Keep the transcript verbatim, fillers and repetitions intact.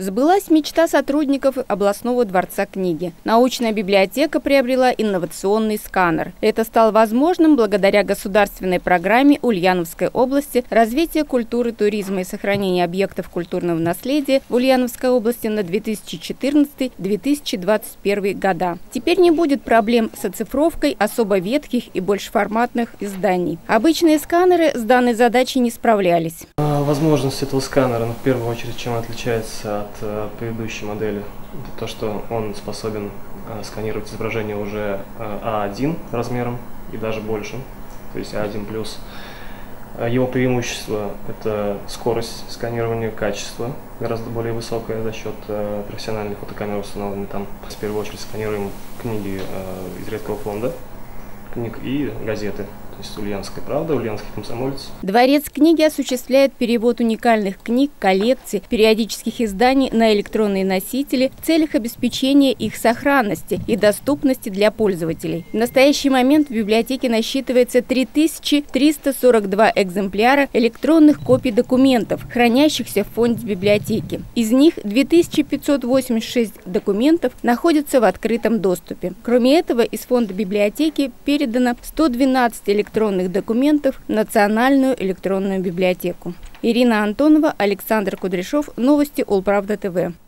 Сбылась мечта сотрудников областного дворца книги. Научная библиотека приобрела инновационный сканер. Это стало возможным благодаря государственной программе Ульяновской области «Развитие культуры, туризма и сохранения объектов культурного наследия в Ульяновской области на две тысячи четырнадцатый — две тысячи двадцать первый года». Теперь не будет проблем с оцифровкой особо ветхих и большеформатных изданий. Обычные сканеры с данной задачей не справлялись. Возможность этого сканера, ну, в первую очередь, чем он отличается от э, предыдущей модели, это то, что он способен э, сканировать изображение уже э, А один размером и даже больше, то есть А один плюс. Его преимущество – это скорость сканирования, качество гораздо более высокое за счет э, профессиональных фотокамер, установленных там. В первую очередь сканируем книги э, из редкого фонда, книг и газеты. То есть «Ульяновская правда», «Ульяновский комсомолец». Дворец книги осуществляет перевод уникальных книг, коллекций, периодических изданий на электронные носители в целях обеспечения их сохранности и доступности для пользователей. В настоящий момент в библиотеке насчитывается три тысячи триста сорок два экземпляра электронных копий документов, хранящихся в фонде библиотеки. Из них две тысячи пятьсот восемьдесят шесть документов находятся в открытом доступе. Кроме этого, из фонда библиотеки передано сто двенадцать электронных электронных документов в Национальную электронную библиотеку. Ирина Антонова, Александр Кудряшов. Новости Улправда ТВ.